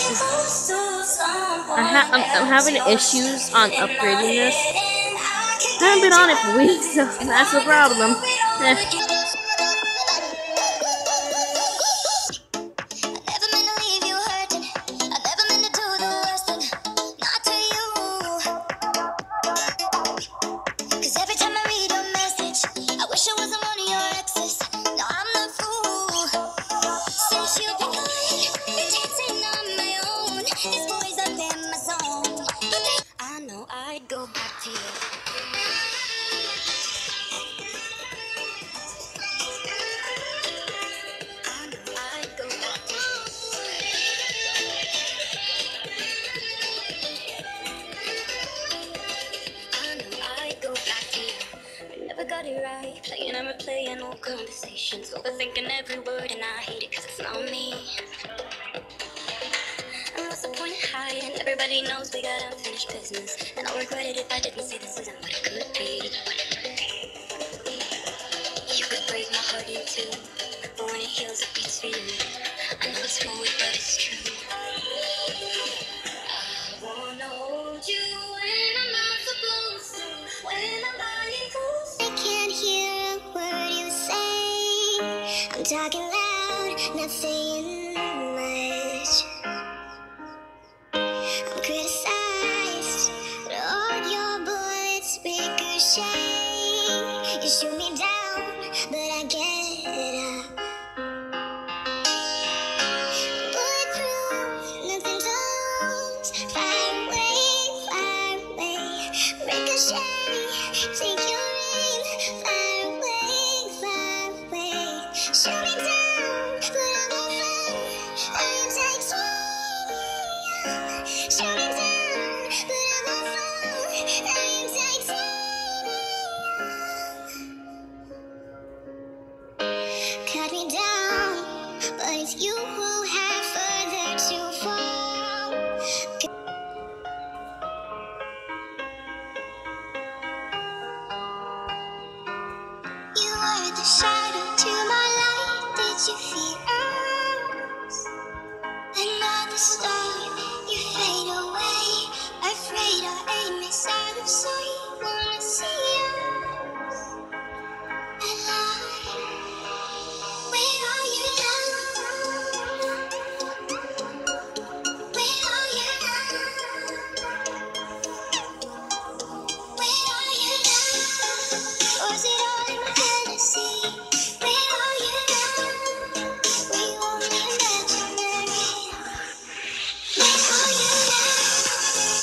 I'm having issues on upgrading this. I haven't been on it for weeks, so that's the problem. Got it right, playing and replaying old conversations, overthinking every word, and I hate it cause it's not me. And what's the point in hiding? Everybody knows we got unfinished business, and I'll regret it if I didn't say this isn't what it could be. You could break my heart in two, but when it heals it beats for you. I know it's forward but it's true. I wanna hold you when I'm not supposed to, when I'm lying close. I can't hear a word you say. I'm talking loud, not saying much. I'm criticized, but all your bullets ricochet. You shoot me down, but I get up. Bulletproof, nothing goes. Fire away, ricochet. Take your aim, fire away. Shoot me down, but I won't fall. I am titanium. Shoot me down, but I won't fall. I am titanium. Cut me down, but it's you who have further to fall. You were the shadow to my light. Did you feel us? Another star, you fade away. Afraid our aim is out of sight. Wanna see us alive. Where are you now? Where are you now? Where are you now? Was it all in my fantasy? Where are you now? Were you only imaginary? Where are you now?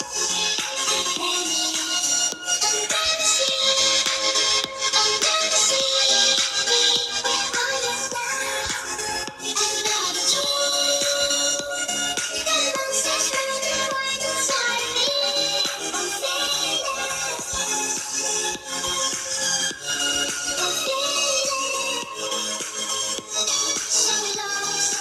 I'm gonna see. I'm gonna see. Where are you now? Another dream. The monsters running wild inside of me. I'm fading. I'm fading. So lost.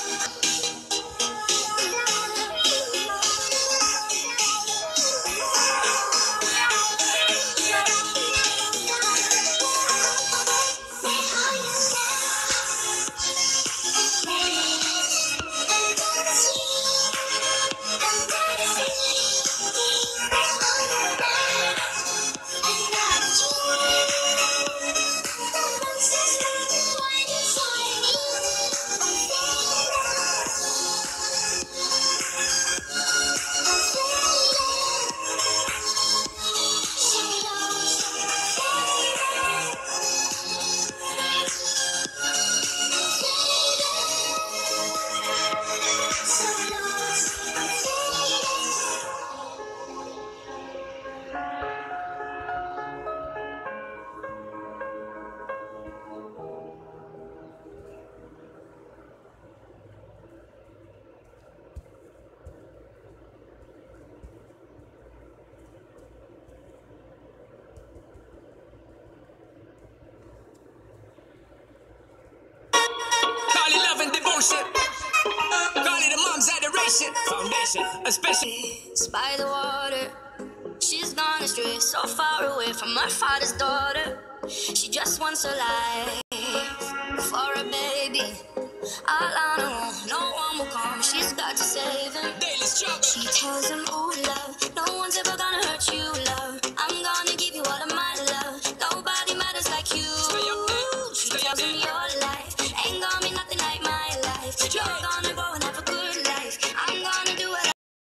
Call it love and devotion. Call it a mom's adoration. Foundation, especially By the water, she's gone astray, so far away from her father's daughter. She just wants a life for a baby. All on her own, no one will come. She's got to save him. daily She tells him, oh,